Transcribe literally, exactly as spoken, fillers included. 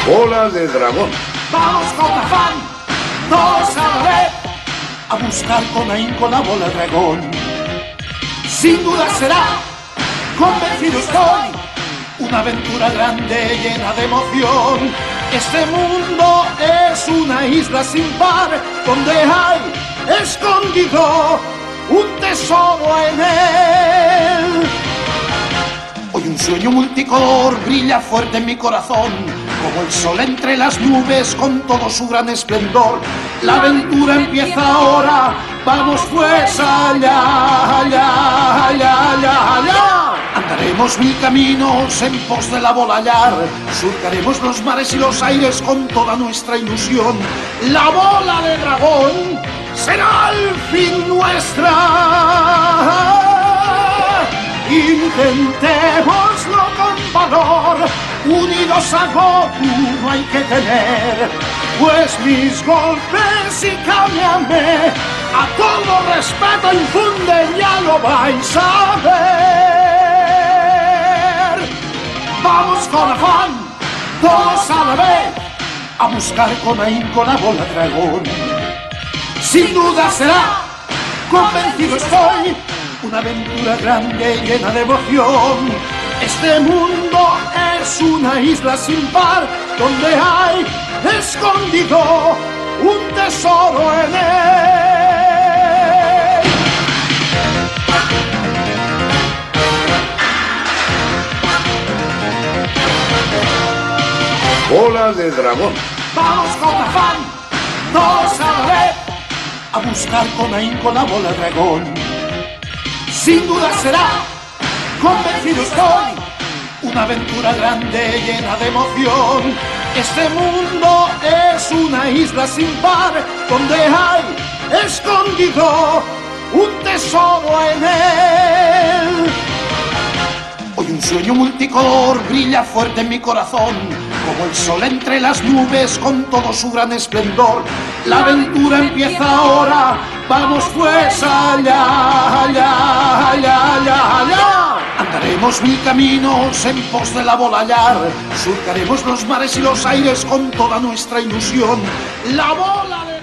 Bola de dragón. Vamos con afán, todos a la vez, a buscar con ahínco la bola de dragón. Sin duda será, convencido estoy, una aventura grande llena de emoción. Este mundo es una isla sin par, donde hay escondido un tesoro en él. Hoy un sueño multicolor brilla fuerte en mi corazón, como el sol entre las nubes con todo su gran esplendor. La aventura empieza ahora, vamos pues allá, allá, allá, allá, allá. Andaremos mil caminos en pos de la bola hallar, surcaremos los mares y los aires con toda nuestra ilusión. La bola de dragón será al fin nuestra. Intentémoslo con valor, unidos a Goku no hay que temer, pues mis golpes y cámbiame a todo respeto infunden, ya lo vais a ver. Vamos con afán, todos a la vez, a buscar con ahínco la bola dragón. Sin duda será, convencido estoy, una aventura grande llena de emoción. Este mundo es una isla sin par, donde hay escondido un tesoro en él. Bola de dragón. Vamos con afán, todos a la vez, a buscar con ahínco la bola de dragón. Sin duda será, convencido estoy, una aventura grande llena de emoción. Este mundo es una isla sin par, donde hay escondido un tesoro en él. Hoy un sueño multicolor brilla fuerte en mi corazón, como el sol entre las nubes con todo su gran esplendor. La aventura empieza ahora, vamos pues allá, allá, allá, allá, allá. Andaremos mil caminos en pos de la bola hallar, surcaremos los mares y los aires con toda nuestra ilusión. La bola de